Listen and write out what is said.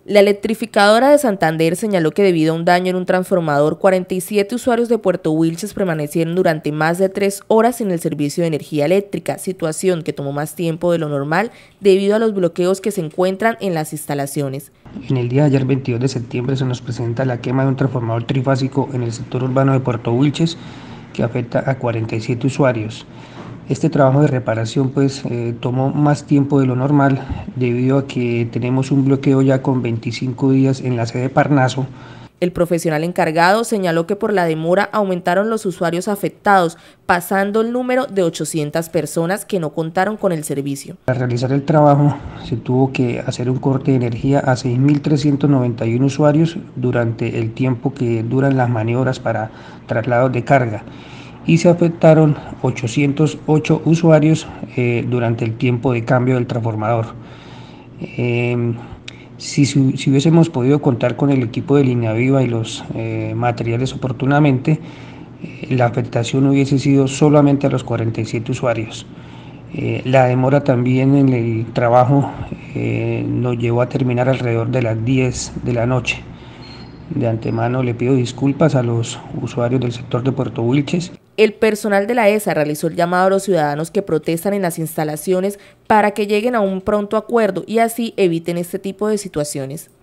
La electrificadora de Santander señaló que debido a un daño en un transformador, 47 usuarios de Puerto Wilches permanecieron durante más de 3 horas sin el servicio de energía eléctrica, situación que tomó más tiempo de lo normal debido a los bloqueos que se encuentran en las instalaciones. En el día de ayer, 22 de septiembre, se nos presenta la quema de un transformador trifásico en el sector urbano de Puerto Wilches que afecta a 47 usuarios. Este trabajo de reparación tomó más tiempo de lo normal debido a que tenemos un bloqueo ya con 25 días en la sede Parnaso. El profesional encargado señaló que por la demora aumentaron los usuarios afectados, pasando el número de 800 personas que no contaron con el servicio. Para realizar el trabajo se tuvo que hacer un corte de energía a 6.391 usuarios durante el tiempo que duran las maniobras para traslados de carga, y se afectaron 808 usuarios durante el tiempo de cambio del transformador. Si hubiésemos podido contar con el equipo de Línea Viva y los materiales oportunamente, la afectación hubiese sido solamente a los 47 usuarios. La demora también en el trabajo nos llevó a terminar alrededor de las 10 de la noche. De antemano le pido disculpas a los usuarios del sector de Puerto Wilches. El personal de la ESA realizó el llamado a los ciudadanos que protestan en las instalaciones para que lleguen a un pronto acuerdo y así eviten este tipo de situaciones.